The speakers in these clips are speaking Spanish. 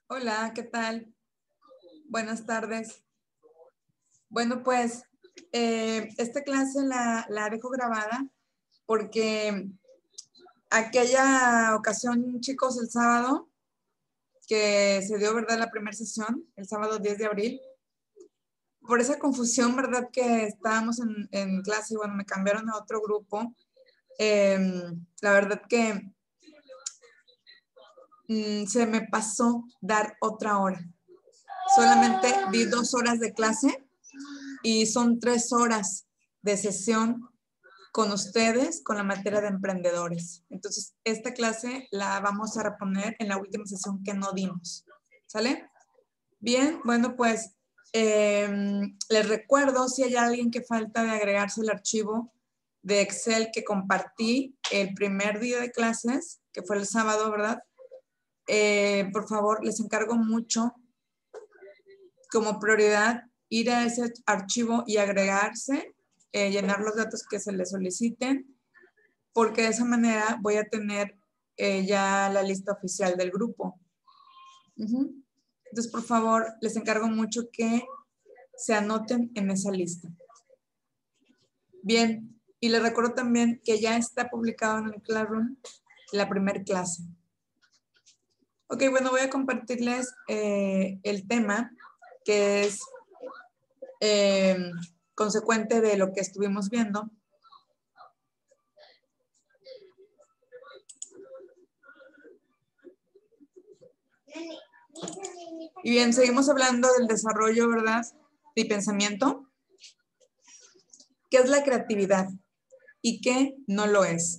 Hola, ¿qué tal? Buenas tardes. Bueno, pues esta clase la dejo grabada porque aquella ocasión, chicos, el sábado, que se dio, ¿verdad?, la primera sesión, el sábado 10 de abril, por esa confusión, ¿verdad?, que estábamos en clase y bueno, me cambiaron a otro grupo. La verdad que se me pasó dar otra hora. Solamente di 2 horas de clase y son 3 horas de sesión con ustedes con la materia de emprendedores. Entonces, esta clase la vamos a reponer en la última sesión que no dimos. ¿Sale? Bien, bueno, pues les recuerdo si hay alguien que falta de agregarse el archivo de Excel que compartí el primer día de clases, que fue el sábado, ¿verdad? Por favor, les encargo mucho como prioridad ir a ese archivo y agregarse, llenar los datos que se les soliciten, porque de esa manera voy a tener ya la lista oficial del grupo. Entonces, por favor, les encargo mucho que se anoten en esa lista. Bien, y les recuerdo también que ya está publicado en el Classroom la primera clase. Ok, bueno, voy a compartirles el tema que es consecuente de lo que estuvimos viendo. Y bien, seguimos hablando del desarrollo, ¿verdad?, de pensamiento. ¿Qué es la creatividad y qué no lo es?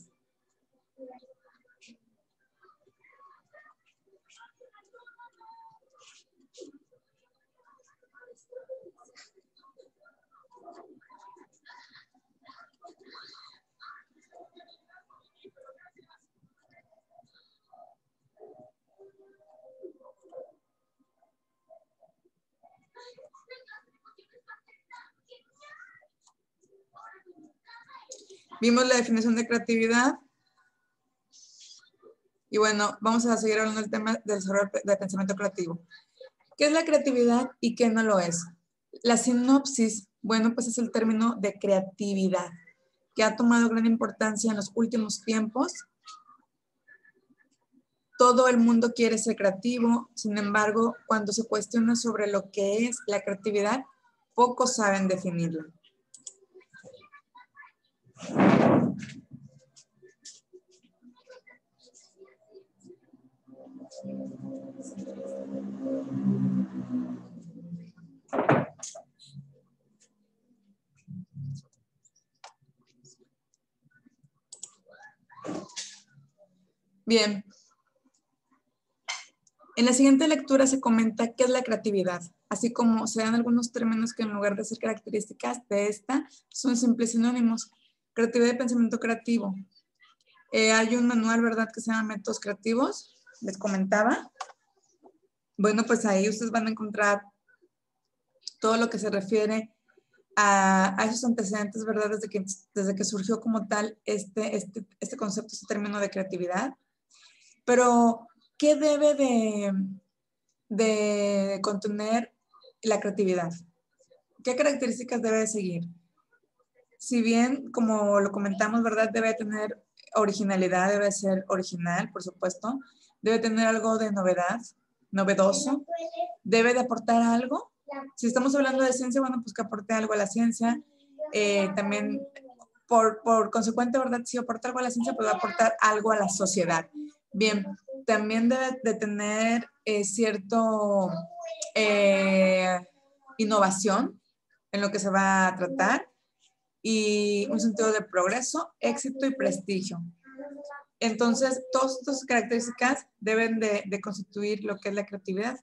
Vimos la definición de creatividad. Y bueno, vamos a seguir hablando del tema del desarrollo de pensamiento creativo. ¿Qué es la creatividad y qué no lo es? La sinopsis, bueno, pues es el término de creatividad, que ha tomado gran importancia en los últimos tiempos. Todo el mundo quiere ser creativo, sin embargo, cuando se cuestiona sobre lo que es la creatividad, pocos saben definirla. Bien. En la siguiente lectura se comenta qué es la creatividad, así como se dan algunos términos que en lugar de ser características de esta, son simples sinónimos. Creatividad y pensamiento creativo. Hay un manual, ¿verdad?, que se llama Métodos Creativos, les comentaba. Bueno, pues ahí ustedes van a encontrar todo lo que se refiere a esos antecedentes, ¿verdad?, desde que surgió como tal este concepto, este término de creatividad. Pero, ¿qué debe de contener la creatividad? ¿Qué características debe de seguir? Si bien, como lo comentamos, ¿verdad?, debe tener originalidad, debe ser original, por supuesto. Debe tener algo de novedad, novedoso. Debe de aportar algo. Si estamos hablando de ciencia, bueno, pues que aporte algo a la ciencia. También, por consecuente, ¿verdad?, si aporta algo a la ciencia, pues va a aportar algo a la sociedad. Bien, también debe de tener cierto innovación en lo que se va a tratar y un sentido de progreso, éxito y prestigio. Entonces, todas estas características deben de constituir lo que es la creatividad.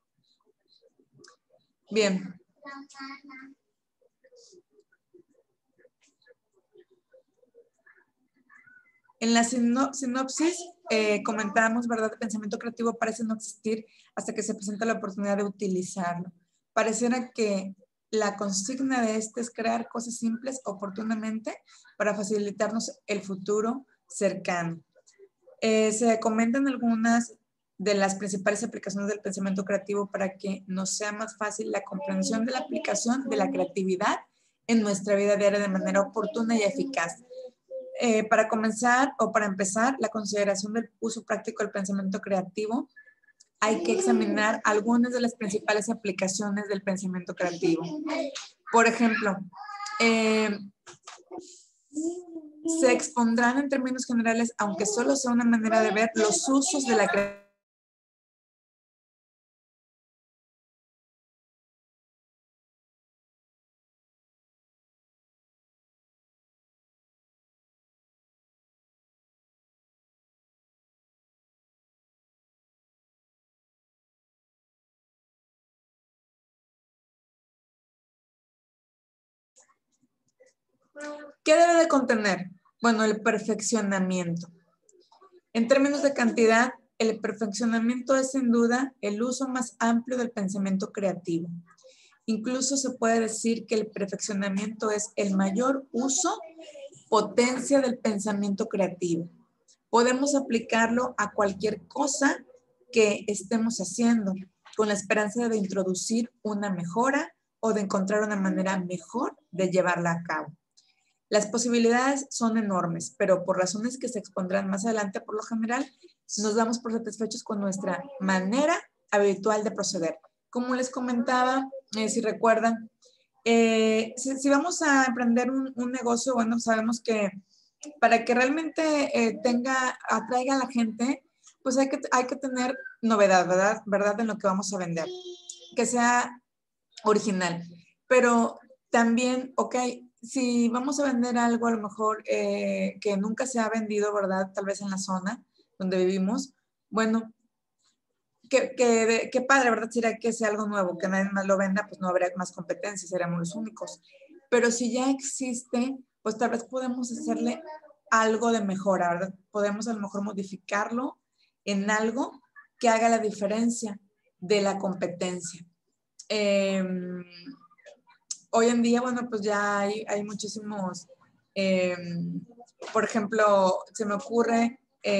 Bien. En la sinopsis comentábamos, ¿verdad?, el pensamiento creativo parece no existir hasta que se presenta la oportunidad de utilizarlo. Pareciera que la consigna de este es crear cosas simples oportunamente para facilitarnos el futuro cercano. Se comentan algunas de las principales aplicaciones del pensamiento creativo para que nos sea más fácil la comprensión de la aplicación de la creatividad en nuestra vida diaria de manera oportuna y eficaz. Para comenzar o para empezar, la consideración del uso práctico del pensamiento creativo, hay que examinar algunas de las principales aplicaciones del pensamiento creativo. Por ejemplo, se expondrán en términos generales, aunque solo sea una manera de ver, los usos de la creatividad. ¿Qué debe de contener? Bueno, el perfeccionamiento. En términos de cantidad, el perfeccionamiento es sin duda el uso más amplio del pensamiento creativo. Incluso se puede decir que el perfeccionamiento es el mayor uso, potencia del pensamiento creativo. Podemos aplicarlo a cualquier cosa que estemos haciendo con la esperanza de introducir una mejora o de encontrar una manera mejor de llevarla a cabo. Las posibilidades son enormes, pero por razones que se expondrán más adelante, por lo general, nos damos por satisfechos con nuestra manera habitual de proceder. Como les comentaba, si recuerdan, si vamos a emprender un negocio, bueno, sabemos que para que realmente atraiga a la gente, pues hay que tener novedad, ¿verdad? En lo que vamos a vender, que sea original. Pero también, ok, si vamos a vender algo a lo mejor que nunca se ha vendido, ¿verdad? Tal vez en la zona donde vivimos, bueno, qué padre, ¿verdad? Sería que sea algo nuevo, que nadie más lo venda, pues no habría más competencia, seríamos los únicos. Pero si ya existe, pues tal vez podemos hacerle algo de mejora, ¿verdad? Podemos a lo mejor modificarlo en algo que haga la diferencia de la competencia. Hoy en día, bueno, pues ya hay muchísimos, por ejemplo, se me ocurre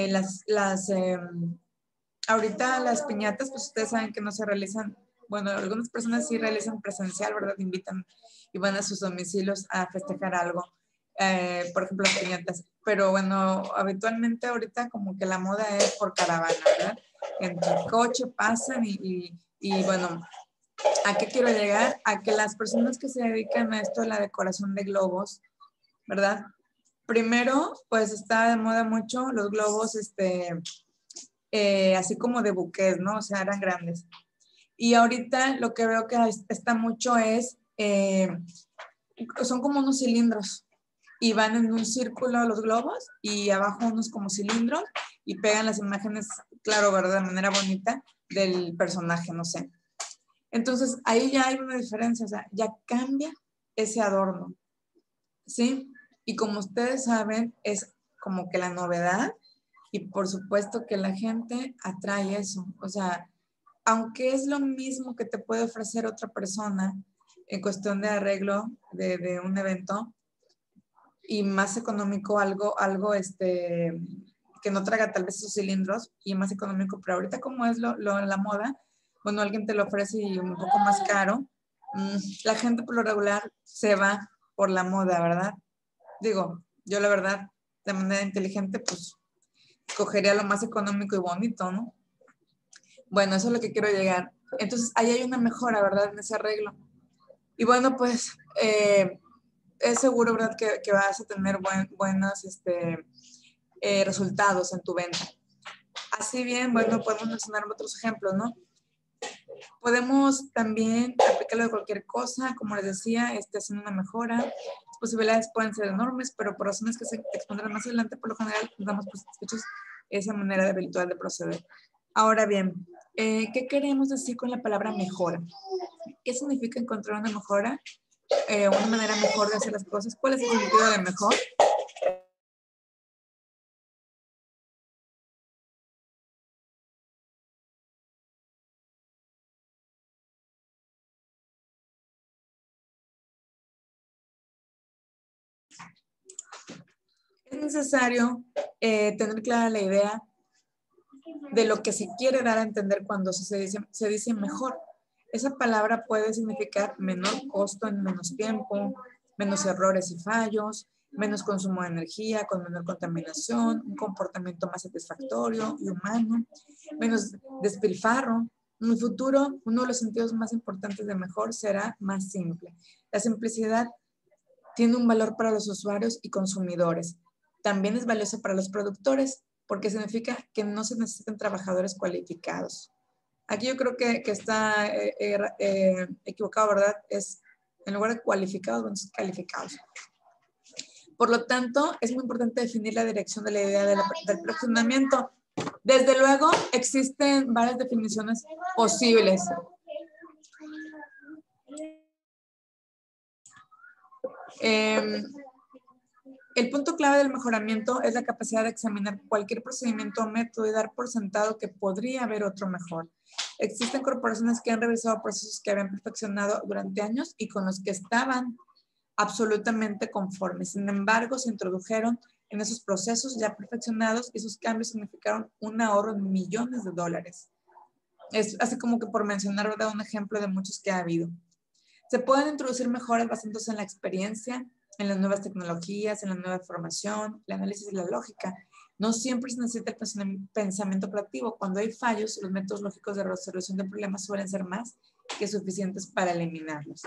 ahorita las piñatas, pues ustedes saben que no se realizan, bueno, algunas personas sí realizan presencial, ¿verdad? Invitan y van a sus domicilios a festejar algo, por ejemplo, las piñatas. Pero bueno, habitualmente ahorita como que la moda es por caravana, ¿verdad? En tu coche pasan y bueno, ¿a qué quiero llegar? A que las personas que se dedican a esto de la decoración de globos, ¿verdad? Primero, pues está de moda mucho los globos, así como de buqués, ¿no? O sea, eran grandes. Y ahorita lo que veo que está mucho es, son como unos cilindros y van en un círculo los globos y abajo unos como cilindros y pegan las imágenes, claro, ¿verdad? De manera bonita del personaje, no sé. Entonces, ahí ya hay una diferencia, o sea, ya cambia ese adorno, ¿sí? Y como ustedes saben, es como que la novedad y por supuesto que la gente atrae eso. O sea, aunque es lo mismo que te puede ofrecer otra persona en cuestión de arreglo de un evento y más económico, algo que no traiga tal vez esos cilindros y más económico, pero ahorita como es la moda, bueno, alguien te lo ofrece y un poco más caro, la gente por lo regular se va por la moda, ¿verdad? Digo, yo la verdad, de manera inteligente, pues cogería lo más económico y bonito, ¿no? Bueno, eso es lo que quiero llegar. Entonces, ahí hay una mejora, ¿verdad? En ese arreglo. Y bueno, pues es seguro, ¿verdad? Que vas a tener buenos resultados en tu venta. Así bien, bueno, podemos mencionar otros ejemplos, ¿no? Podemos también aplicarlo de cualquier cosa, como les decía, haciendo una mejora. Las posibilidades pueden ser enormes, pero por razones que se expondrán más adelante, por lo general, nos damos por satisfechos esa manera habitual de proceder. Ahora bien, ¿qué queremos decir con la palabra mejora? ¿Qué significa encontrar una mejora? Una manera mejor de hacer las cosas. ¿Cuál es el sentido de mejor? Es necesario tener clara la idea de lo que se quiere dar a entender cuando se dice mejor. Esa palabra puede significar menor costo en menos tiempo, menos errores y fallos, menos consumo de energía, con menor contaminación, un comportamiento más satisfactorio y humano, menos despilfarro. En el futuro, uno de los sentidos más importantes de mejor será más simple. La simplicidad tiene un valor para los usuarios y consumidores. También es valiosa para los productores porque significa que no se necesitan trabajadores cualificados. Aquí yo creo que está equivocado, ¿verdad? Es en lugar de cualificados, bueno, es calificados. Por lo tanto, es muy importante definir la dirección de la idea del perfeccionamiento. Desde luego, existen varias definiciones posibles. El punto clave del mejoramiento es la capacidad de examinar cualquier procedimiento o método y dar por sentado que podría haber otro mejor. Existen corporaciones que han revisado procesos que habían perfeccionado durante años y con los que estaban absolutamente conformes. Sin embargo, se introdujeron en esos procesos ya perfeccionados y sus cambios significaron un ahorro de millones de dólares. Es así como que por mencionar, ¿verdad?, un ejemplo de muchos que ha habido. Se pueden introducir mejoras basándose en la experiencia, en las nuevas tecnologías, en la nueva formación, el análisis y la lógica. No siempre se necesita el pensamiento creativo. Cuando hay fallos, los métodos lógicos de resolución de problemas suelen ser más que suficientes para eliminarlos.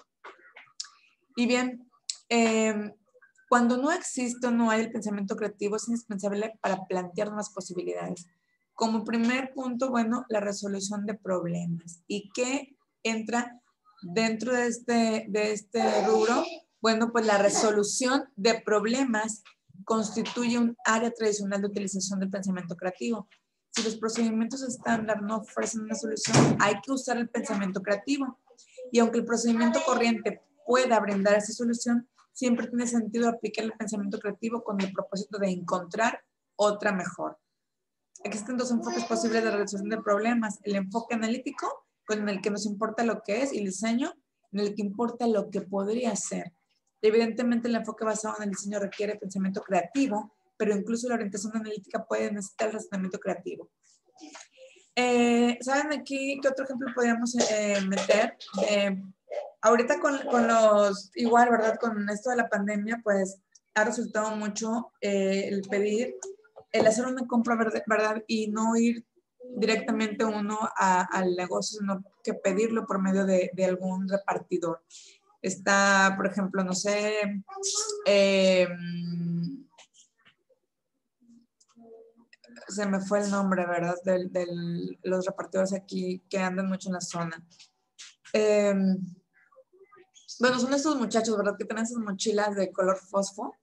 Y bien, cuando no existe o no hay el pensamiento creativo, es indispensable para plantear nuevas posibilidades. Como primer punto, bueno, la resolución de problemas. ¿Y qué entra dentro de este rubro? Bueno, pues la resolución de problemas constituye un área tradicional de utilización del pensamiento creativo. Si los procedimientos estándar no ofrecen una solución, hay que usar el pensamiento creativo. Y aunque el procedimiento corriente pueda brindar esa solución, siempre tiene sentido aplicar el pensamiento creativo con el propósito de encontrar otra mejor. Existen dos enfoques posibles de resolución de problemas. El enfoque analítico, con el que nos importa lo que es, y el diseño, en el que importa lo que podría ser. Evidentemente, el enfoque basado en el diseño requiere pensamiento creativo, pero incluso la orientación analítica puede necesitar el razonamiento creativo. ¿Saben aquí qué otro ejemplo podríamos meter? Ahorita con los, igual, ¿verdad? Con esto de la pandemia, pues ha resultado mucho el pedir, el hacer una compra, ¿verdad? Y no ir directamente uno al negocio, sino que pedirlo por medio de algún repartidor. Está, por ejemplo, no sé, se me fue el nombre, ¿verdad? De los repartidores aquí que andan mucho en la zona. Bueno, son estos muchachos, ¿verdad? Que tienen esas mochilas de color fosfo.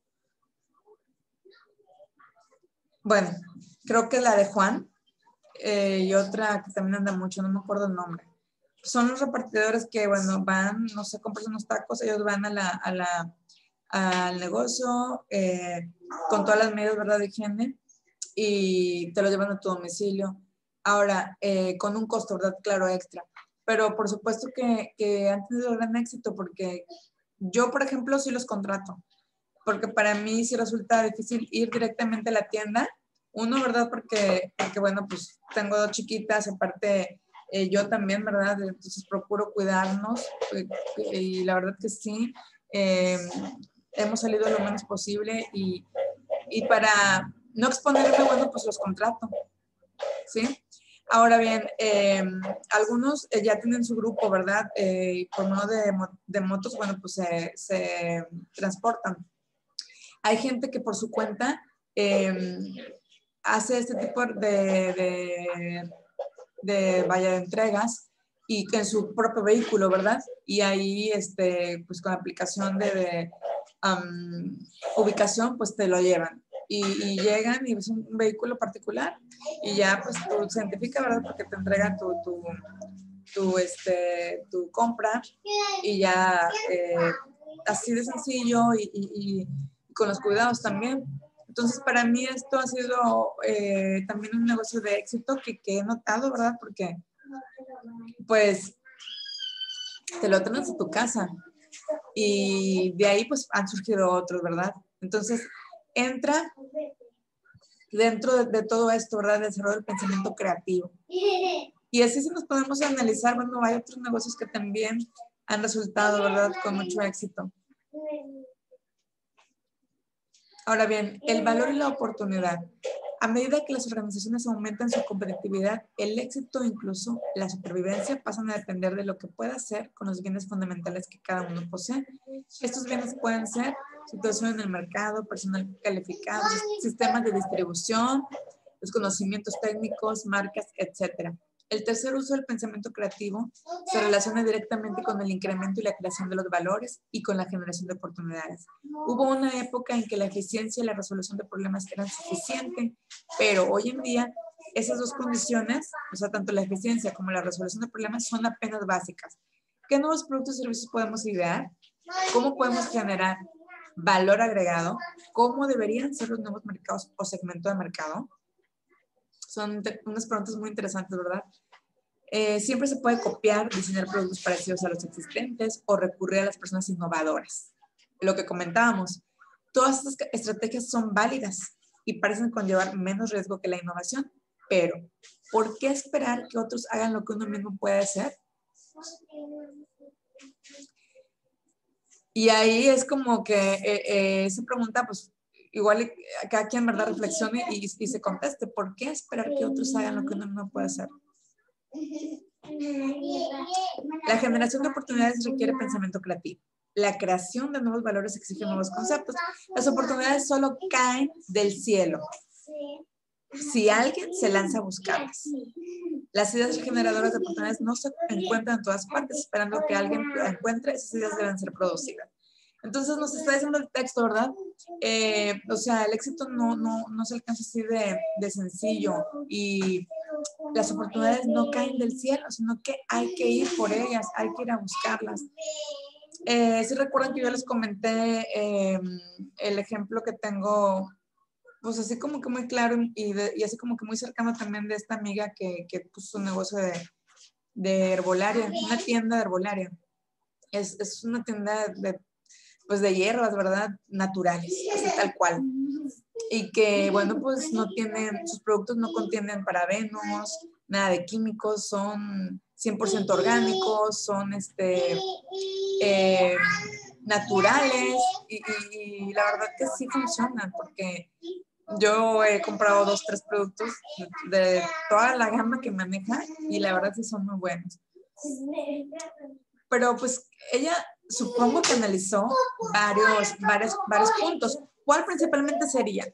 Bueno, creo que la de Juan y otra que también anda mucho, no me acuerdo el nombre. Son los repartidores que, bueno, van, no sé, compran unos tacos, ellos van al negocio con todas las medidas, ¿verdad?, de higiene y te lo llevan a tu domicilio. Ahora, con un costo, ¿verdad?, claro, extra. Pero por supuesto que han tenido gran éxito porque yo, por ejemplo, sí los contrato. Porque para mí sí resulta difícil ir directamente a la tienda. Uno, ¿verdad? Porque bueno, pues tengo dos chiquitas, aparte yo también, ¿verdad? Entonces procuro cuidarnos y la verdad que sí, hemos salido lo menos posible y para no exponerme, bueno, pues los contrato, ¿sí? Ahora bien, algunos ya tienen su grupo, ¿verdad? Por medio de motos, bueno, pues se transportan. Hay gente que por su cuenta hace este tipo de entregas y en su propio vehículo, ¿verdad? Y ahí, pues con la aplicación de ubicación, pues te lo llevan. Y llegan y es un vehículo particular y ya pues tú se identifica, ¿verdad? Porque te entregan tu compra y ya así de sencillo y con los cuidados también. Entonces, para mí esto ha sido también un negocio de éxito que he notado, ¿verdad? Porque, pues, te lo traes a tu casa y de ahí, pues, han surgido otros, ¿verdad? Entonces, entra dentro de todo esto, ¿verdad? Desarrollo del pensamiento creativo. Y así si nos podemos analizar, bueno, hay otros negocios que también han resultado, ¿verdad? Con mucho éxito. Ahora bien, el valor y la oportunidad. A medida que las organizaciones aumentan su competitividad, el éxito, incluso la supervivencia, pasan a depender de lo que pueda hacer con los bienes fundamentales que cada uno posee. Estos bienes pueden ser situación en el mercado, personal calificado, sistemas de distribución, los conocimientos técnicos, marcas, etc. El tercer uso del pensamiento creativo se relaciona directamente con el incremento y la creación de los valores y con la generación de oportunidades. Hubo una época en que la eficiencia y la resolución de problemas eran suficientes, pero hoy en día esas dos condiciones, o sea, tanto la eficiencia como la resolución de problemas, son apenas básicas. ¿Qué nuevos productos y servicios podemos idear? ¿Cómo podemos generar valor agregado? ¿Cómo deberían ser los nuevos mercados o segmento de mercado? Son unas preguntas muy interesantes, ¿verdad? Siempre se puede copiar, diseñar productos parecidos a los existentes o recurrir a las personas innovadoras. Lo que comentábamos, todas estas estrategias son válidas y parecen conllevar menos riesgo que la innovación, pero ¿por qué esperar que otros hagan lo que uno mismo puede hacer? Y ahí es como que se pregunta, pues, igual cada quien, ¿verdad?, reflexione y se conteste, ¿por qué esperar que otros hagan lo que uno no puede hacer? La generación de oportunidades requiere pensamiento creativo. La creación de nuevos valores exige nuevos conceptos. Las oportunidades solo caen del cielo si alguien se lanza a buscarlas. Las ideas generadoras de oportunidades no se encuentran en todas partes. Esperando que alguien la encuentre, esas ideas deben ser producidas. Entonces nos está diciendo el texto, ¿verdad? O sea, el éxito no se alcanza así de sencillo y las oportunidades no caen del cielo, sino que hay que ir por ellas, hay que ir a buscarlas. Si recuerdan que yo les comenté el ejemplo que tengo, pues así como que muy claro y así como que muy cercano también de esta amiga que puso un negocio de herbolaria, una tienda de herbolaria. Es una tienda pues de hierbas, ¿verdad? Naturales, así tal cual. Y que, bueno, pues no tienen, sus productos no contienen parabenos, nada de químicos, son 100% orgánicos, son naturales y la verdad que sí funcionan porque yo he comprado 2, 3 productos de toda la gama que maneja y la verdad sí son muy buenos. Pero pues ella supongo que analizó varios puntos. ¿Cuál principalmente sería?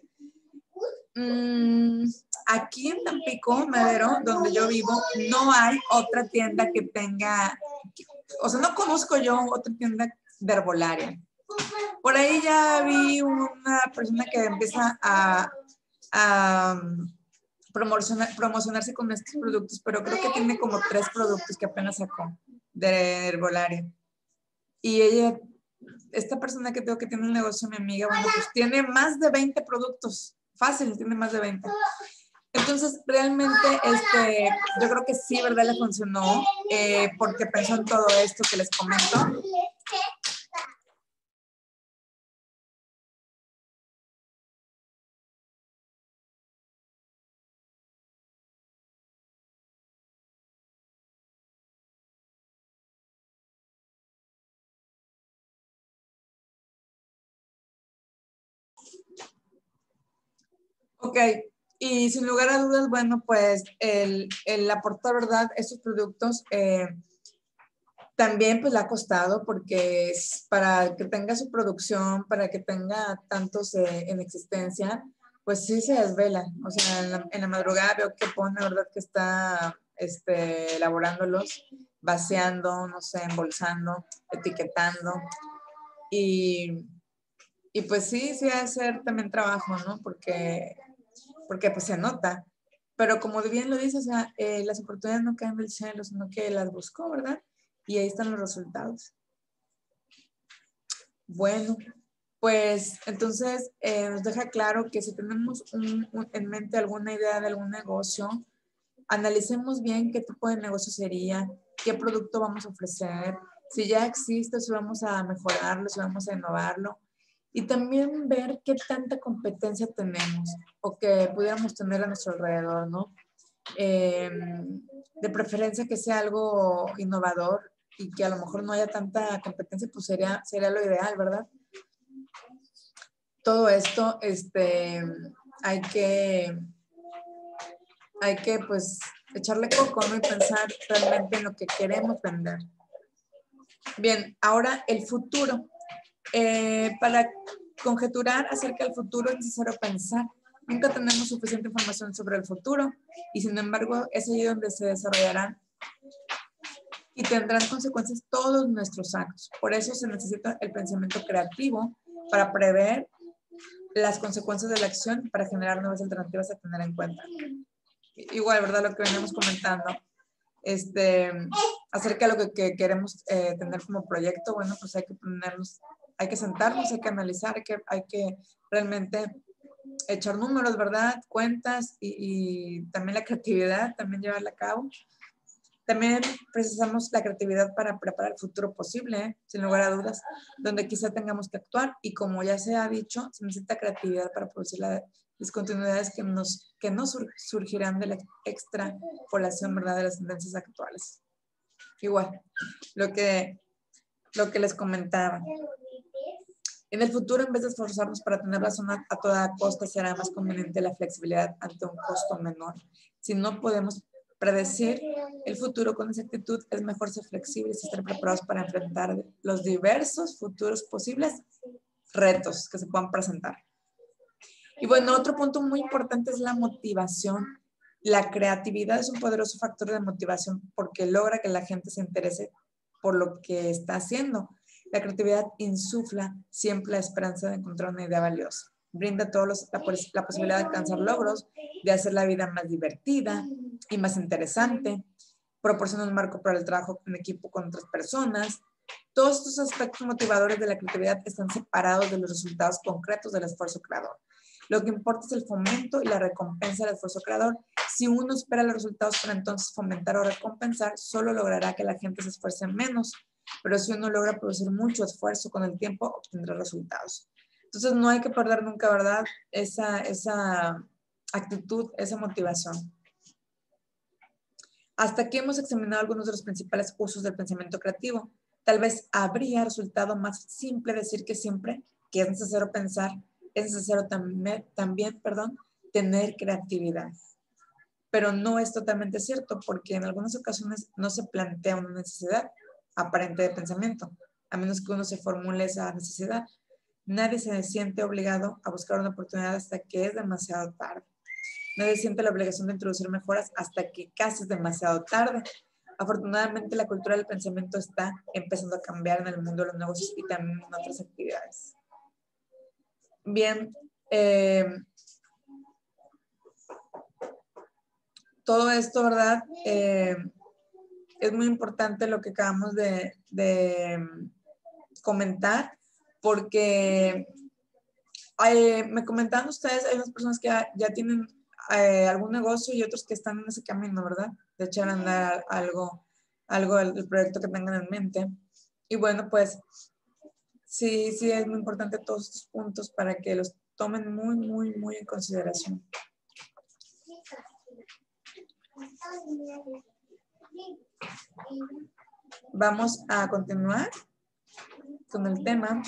Aquí en Tampico, Madero, donde yo vivo, no hay otra tienda que tenga, o sea, no conozco yo otra tienda de herbolaria. Por ahí ya vi una persona que empieza a promocionarse con estos productos, pero creo que tiene como 3 productos que apenas sacó de herbolaria. Y ella, esta persona que tengo que tiene un negocio, mi amiga, bueno, pues tiene más de 20 productos. Fácil, tiene más de 20. Entonces, realmente, yo creo que sí, ¿verdad? Le funcionó porque pensó en todo esto que les comento. Ok, y sin lugar a dudas, bueno, pues el aportar, ¿verdad? Estos productos también pues le ha costado porque es para que tenga su producción, para que tenga tantos en existencia, pues sí se desvela. O sea, en la madrugada veo que pone, ¿verdad? Que está elaborándolos, vaciando, no sé, embolsando, etiquetando. Y pues sí ha de ser también trabajo, ¿no? Porque pues se nota. Pero como bien lo dices, o sea, las oportunidades no caen del cielo, sino que las buscó, ¿verdad? Y ahí están los resultados. Bueno, pues entonces nos deja claro que si tenemos en mente alguna idea de algún negocio, analicemos bien qué tipo de negocio sería, qué producto vamos a ofrecer, si ya existe, si vamos a mejorarlo, si vamos a innovarlo. Y también ver qué tanta competencia tenemos o que pudiéramos tener a nuestro alrededor, ¿no? De preferencia que sea algo innovador y que a lo mejor no haya tanta competencia, pues sería lo ideal, ¿verdad? Todo esto, hay que pues echarle coco, ¿no? Y pensar realmente en lo que queremos vender. Bien, ahora el futuro. Para conjeturar acerca del futuro es necesario pensar. Nunca tenemos suficiente información sobre el futuro y sin embargo es allí donde se desarrollarán y tendrán consecuencias todos nuestros actos. Por eso se necesita el pensamiento creativo para prever las consecuencias de la acción y para generar nuevas alternativas a tener en cuenta. Igual, ¿verdad? Lo que veníamos comentando, acerca de lo que queremos tener como proyecto, bueno, pues hay que sentarnos, hay que analizar, hay que realmente echar números, ¿verdad? Cuentas y también la creatividad, también llevarla a cabo. También precisamos la creatividad para preparar el futuro posible, sin lugar a dudas, donde quizá tengamos que actuar y como ya se ha dicho, se necesita creatividad para producir las discontinuidades que no surgirán de la extrapolación, ¿verdad?, de las tendencias actuales. Igual, lo que les comentaba. En el futuro, en vez de esforzarnos para tener razón a toda costa, será más conveniente la flexibilidad ante un costo menor. Si no podemos predecir el futuro con exactitud, es mejor ser flexibles y estar preparados para enfrentar los diversos futuros posibles retos que se puedan presentar. Y bueno, otro punto muy importante es la motivación. La creatividad es un poderoso factor de motivación porque logra que la gente se interese por lo que está haciendo. La creatividad insufla siempre la esperanza de encontrar una idea valiosa. Brinda a todos la posibilidad de alcanzar logros, de hacer la vida más divertida y más interesante. Proporciona un marco para el trabajo en equipo con otras personas. Todos estos aspectos motivadores de la creatividad están separados de los resultados concretos del esfuerzo creador. Lo que importa es el fomento y la recompensa del esfuerzo creador. Si uno espera los resultados para entonces fomentar o recompensar, solo logrará que la gente se esfuerce menos. Pero si uno logra producir mucho esfuerzo con el tiempo, obtendrá resultados. Entonces no hay que perder nunca, ¿verdad?, esa actitud, esa motivación. Hasta aquí hemos examinado algunos de los principales usos del pensamiento creativo. Tal vez habría resultado más simple decir que siempre que es necesario pensar, es necesario también, tener creatividad. Pero no es totalmente cierto, porque en algunas ocasiones no se plantea una necesidad aparente de pensamiento, a menos que uno se formule esa necesidad. Nadie se siente obligado a buscar una oportunidad hasta que es demasiado tarde. Nadie siente la obligación de introducir mejoras hasta que casi es demasiado tarde. Afortunadamente, la cultura del pensamiento está empezando a cambiar en el mundo de los negocios y también en otras actividades. Bien, todo esto, ¿verdad? Es muy importante lo que acabamos de comentar, porque me comentaban ustedes, hay unas personas que ya tienen algún negocio y otros que están en ese camino, ¿verdad? De echar a andar algo del proyecto que tengan en mente. Y bueno, pues sí es muy importante todos estos puntos para que los tomen muy, muy, muy en consideración. Vamos a continuar con el tema.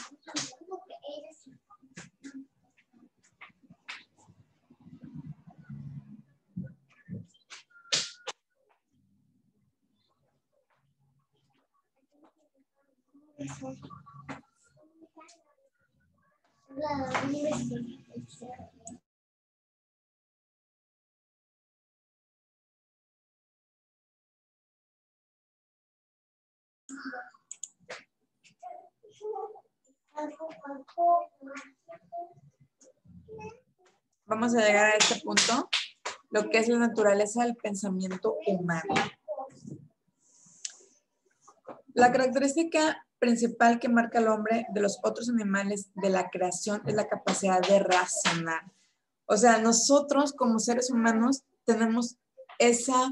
Vamos a llegar a este punto, lo que es la naturaleza del pensamiento humano. La característica principal que marca al hombre de los otros animales de la creación es la capacidad de razonar. O sea, nosotros como seres humanos tenemos esa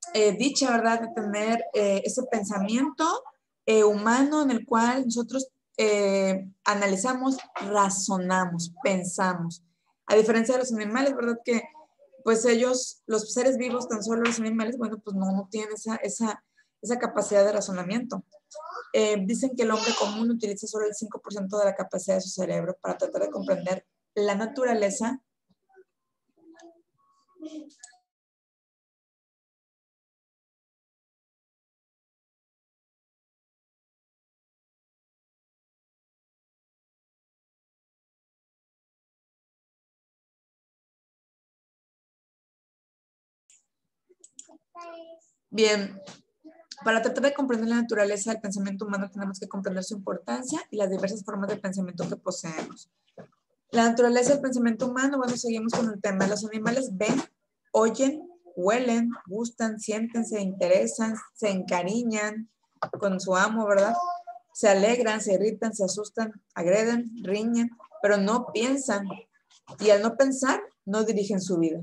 dicha, ¿verdad?, de tener ese pensamiento humano en el cual nosotros analizamos, razonamos, pensamos. A diferencia de los animales, ¿verdad? Que pues ellos, los seres vivos, tan solo los animales, bueno, pues no tienen esa capacidad de razonamiento. Dicen que el hombre común utiliza solo el 5% de la capacidad de su cerebro para tratar de comprender la naturaleza bien. Para tratar de comprender la naturaleza del pensamiento humano tenemos que comprender su importancia y las diversas formas de pensamiento que poseemos. La naturaleza del pensamiento humano, bueno, seguimos con el tema. Los animales ven, oyen, huelen, gustan, sienten, se interesan, se encariñan con su amo, ¿verdad? Se alegran, se irritan, se asustan, agreden, riñen, pero no piensan. Y al no pensar, no dirigen su vida.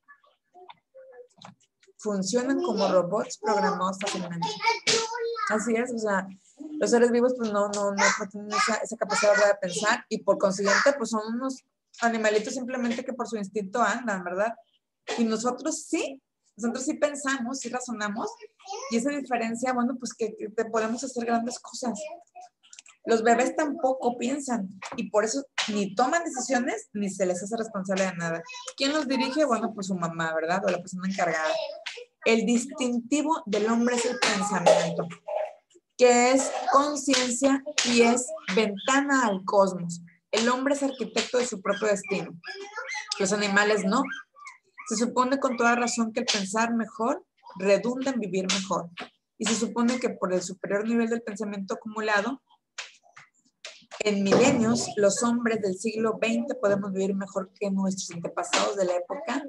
Funcionan como robots programados fácilmente. Así es, o sea, los seres vivos pues no tienen esa capacidad de pensar y por consiguiente pues son unos animalitos simplemente que por su instinto andan, ¿verdad? Y nosotros sí pensamos, sí razonamos y esa diferencia, bueno, pues que podemos hacer grandes cosas. Los bebés tampoco piensan y por eso ni toman decisiones ni se les hace responsable de nada. ¿Quién los dirige? Bueno, pues su mamá, ¿verdad? O la persona encargada. El distintivo del hombre es el pensamiento, que es conciencia y es ventana al cosmos. El hombre es arquitecto de su propio destino. Los animales no. Se supone con toda razón que el pensar mejor redunda en vivir mejor. Y se supone que por el superior nivel del pensamiento acumulado, en milenios, los hombres del siglo XX podemos vivir mejor que nuestros antepasados de la época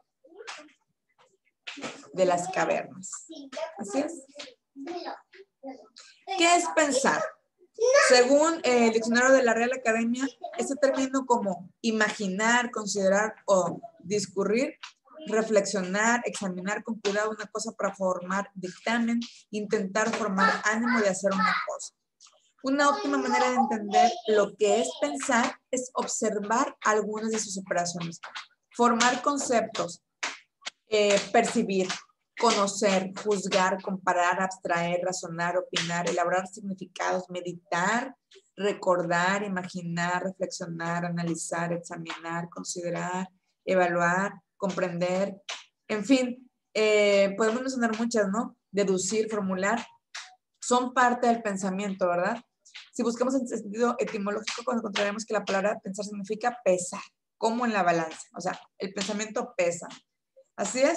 de las cavernas. Así es. ¿Qué es pensar? Según el diccionario de la Real Academia, este término como imaginar, considerar o discurrir, reflexionar, examinar con cuidado una cosa para formar dictamen, intentar formar ánimo de hacer una cosa. Una óptima manera de entender lo que es pensar es observar algunas de sus operaciones, formar conceptos, percibir, conocer, juzgar, comparar, abstraer, razonar, opinar, elaborar significados, meditar, recordar, imaginar, reflexionar, analizar, examinar, considerar, evaluar, comprender, en fin, podemos mencionar muchas, ¿no? Deducir, formular, son parte del pensamiento, ¿verdad? Si buscamos en sentido etimológico, encontraremos que la palabra pensar significa pesar, como en la balanza, o sea, el pensamiento pesa. Así es.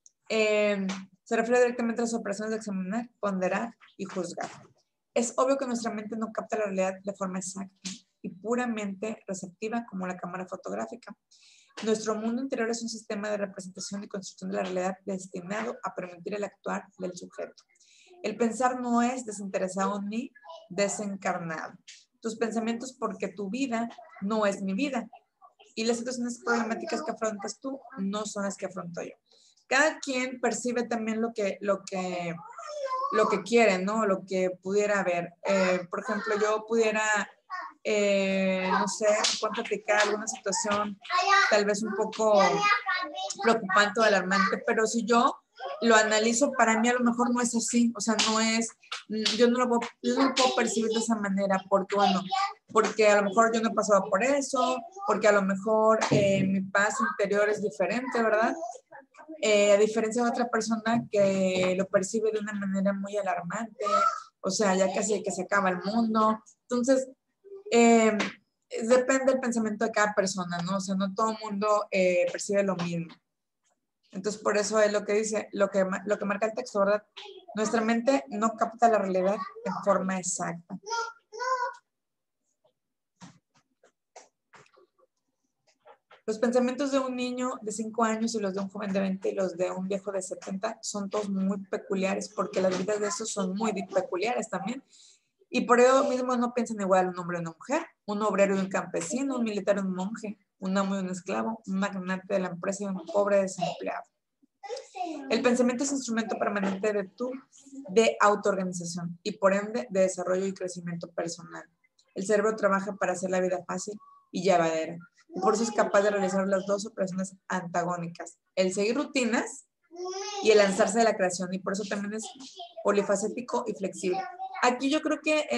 Se refiere directamente a las operaciones de examinar, ponderar y juzgar. Es obvio que nuestra mente no capta la realidad de forma exacta y puramente receptiva como la cámara fotográfica. Nuestro mundo interior es un sistema de representación y construcción de la realidad destinado a permitir el actuar del sujeto. El pensar no es desinteresado ni desencarnado. Tus pensamientos porque tu vida no es mi vida. Y las situaciones problemáticas que afrontas tú no son las que afronto yo. Cada quien percibe también lo que quiere, ¿no? Lo que pudiera haber. Por ejemplo, yo pudiera, no sé, puedo platicar alguna situación tal vez un poco preocupante o alarmante, pero si yo lo analizo, para mí a lo mejor no es así, o sea, no es, yo no lo puedo percibir de esa manera, porque bueno, porque a lo mejor yo no he pasado por eso, porque a lo mejor mi paz interior es diferente, ¿verdad? A diferencia de otra persona que lo percibe de una manera muy alarmante, o sea, ya casi que se acaba el mundo. Entonces, depende del pensamiento de cada persona, ¿no? O sea, no todo el mundo percibe lo mismo. Entonces, por eso es lo que dice, lo que marca el texto, ¿verdad? Nuestra mente no capta la realidad en forma exacta. Los pensamientos de un niño de 5 años y los de un joven de 20 y los de un viejo de 70 son todos muy peculiares porque las vidas de esos son muy peculiares también. Y por ello mismo no piensan igual un hombre y una mujer, un obrero y un campesino, un militar y un monje, un amo y un esclavo, un magnate de la empresa y un pobre desempleado. El pensamiento es instrumento permanente de autoorganización y por ende de desarrollo y crecimiento personal. El cerebro trabaja para hacer la vida fácil y llevadera. Y por eso es capaz de realizar las dos operaciones antagónicas, el seguir rutinas y el lanzarse de la creación. Y por eso también es polifacético y flexible. Aquí yo creo que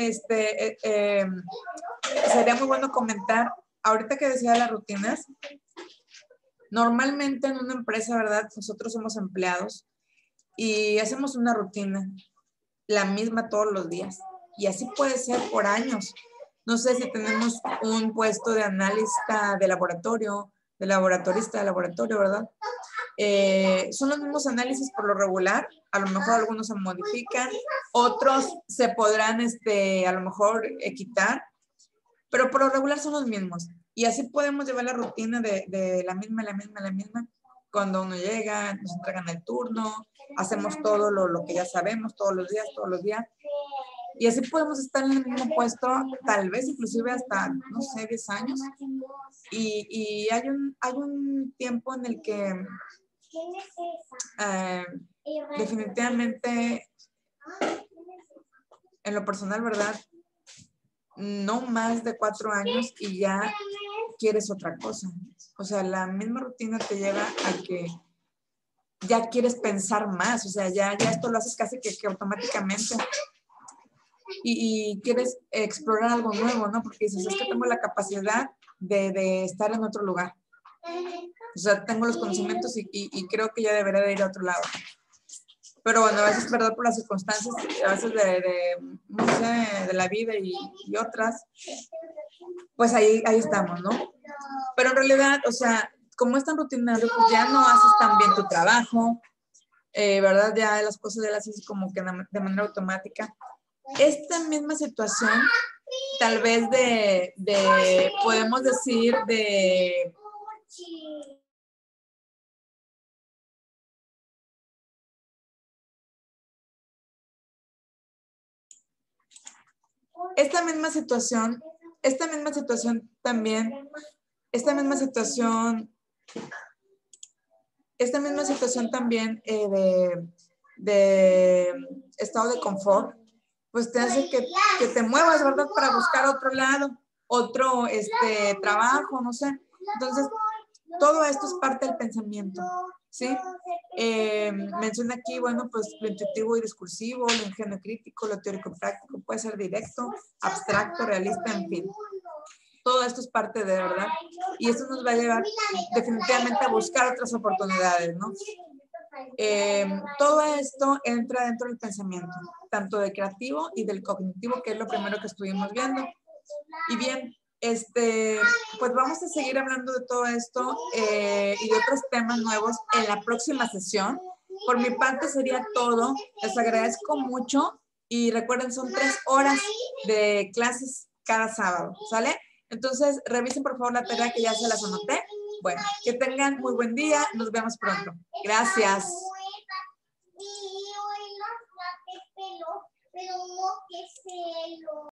sería muy bueno comentar, ahorita que decía las rutinas, normalmente en una empresa, ¿verdad? Nosotros somos empleados y hacemos una rutina, la misma todos los días. Y así puede ser por años. No sé si tenemos un puesto de analista de laboratorio, de laboratorista de laboratorio, ¿verdad? Son los mismos análisis por lo regular. A lo mejor algunos se modifican, otros se podrán, a lo mejor, quitar, pero por lo regular son los mismos. Y así podemos llevar la rutina de la misma. Cuando uno llega, nos entregan el turno, hacemos todo lo que ya sabemos todos los días. Y así podemos estar en el mismo puesto, tal vez inclusive hasta, no sé, 10 años. Y hay un tiempo en el que definitivamente, en lo personal, ¿verdad? No más de 4 años y ya quieres otra cosa. O sea, la misma rutina te lleva a que ya quieres pensar más. O sea, ya esto lo haces casi que automáticamente. Y quieres explorar algo nuevo, ¿no? Porque dices, es que tengo la capacidad de estar en otro lugar. O sea, tengo los conocimientos y creo que ya debería de ir a otro lado. Pero bueno, a veces, ¿verdad? Por las circunstancias, a veces no sé, de la vida y otras, pues ahí estamos, ¿no? Pero en realidad, o sea, como es tan rutinario, pues ya no haces tan bien tu trabajo, ¿verdad? Ya las cosas ya las haces como que de manera automática. Esta misma situación, tal vez podemos decir esta misma situación también, de estado de confort, pues te hace que te muevas, ¿verdad? Para buscar otro lado, otro trabajo, no sé. Entonces, todo esto es parte del pensamiento, ¿sí? Menciona aquí, bueno, pues lo intuitivo y discursivo, lo ingenuo crítico, lo teórico práctico, puede ser directo, abstracto, realista, en fin. Todo esto es parte de, ¿verdad? Y esto nos va a llevar definitivamente a buscar otras oportunidades, ¿no? Todo esto entra dentro del pensamiento, tanto del creativo y del cognitivo, que es lo primero que estuvimos viendo. Y bien, pues vamos a seguir hablando de todo esto y de otros temas nuevos en la próxima sesión. Por mi parte sería todo. Les agradezco mucho y recuerden, son 3 horas de clases cada sábado, ¿sale? Entonces, revisen por favor la tarea que ya se las anoté. Bueno, que tengan muy buen día. Nos vemos pronto. Gracias.